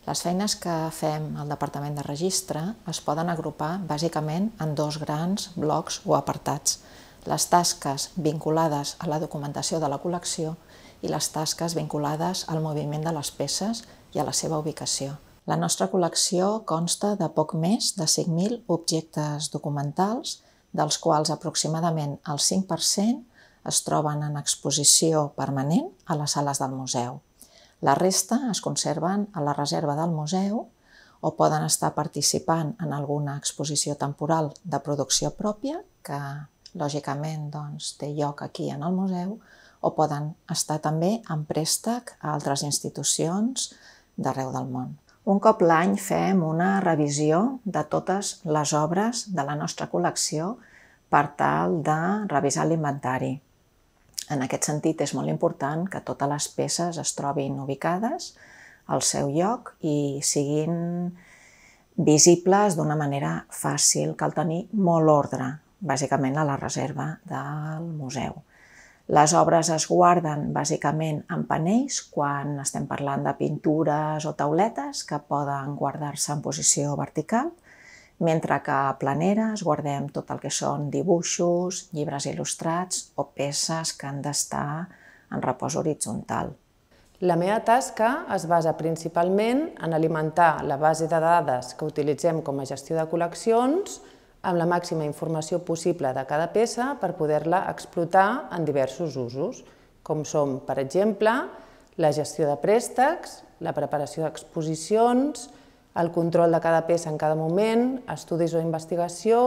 Les feines que fem al Departament de Registre es poden agrupar bàsicament en dos grans blocs o apartats: les tasques vinculades a la documentació de la col·lecció i les tasques vinculades al moviment de les peces i a la seva ubicació. La nostra col·lecció consta de poc més de 5.000 objectes documentals, dels quals aproximadament el 5% es troben en exposició permanent a les sales del museu. La resta es conserven a la reserva del museu o poden estar participant en alguna exposició temporal de producció pròpia, que lògicament té lloc aquí en el museu, o poden estar també en préstec a altres institucions d'arreu del món. Un cop l'any fem una revisió de totes les obres de la nostra col·lecció per tal de revisar l'inventari. En aquest sentit, és molt important que totes les peces es trobin ubicades al seu lloc i siguin visibles d'una manera fàcil. Cal tenir molt ordre, bàsicament a la reserva del museu. Les obres es guarden bàsicament en panells quan estem parlant de pintures o tauletes que poden guardar-se en posició vertical, mentre que a planeres guardem tot el que són dibuixos, llibres il·lustrats o peces que han d'estar en repòs horitzontal. La meva tasca es basa principalment en alimentar la base de dades que utilitzem com a gestió de col·leccions amb la màxima informació possible de cada peça per poder-la explotar en diversos usos, com són, per exemple, la gestió de préstecs, la preparació d'exposicions, el control de cada peça en cada moment, estudis o investigació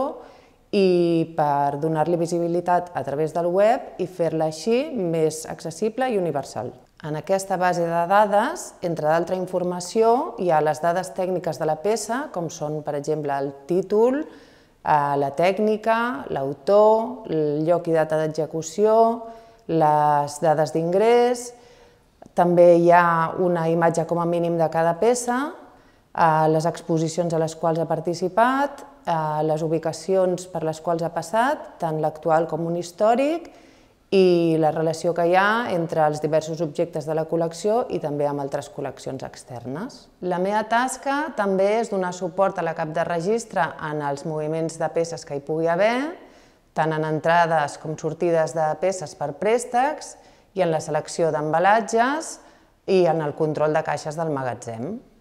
i per donar-li visibilitat a través del web i fer-la així més accessible i universal. En aquesta base de dades, entre d'altra informació, hi ha les dades tècniques de la peça, com són, per exemple, el títol, la tècnica, l'autor, el lloc i data d'execució, les dades d'ingrés. També hi ha una imatge com a mínim de cada peça, les exposicions a les quals ha participat, les ubicacions per les quals ha passat, tant l'actual com un històric, i la relació que hi ha entre els diversos objectes de la col·lecció i també amb altres col·leccions externes. La meva tasca també és donar suport a la cap de registre en els moviments de peces que hi pugui haver, tant en entrades com sortides de peces per préstecs i en la selecció d'embalatges i en el control de caixes del magatzem.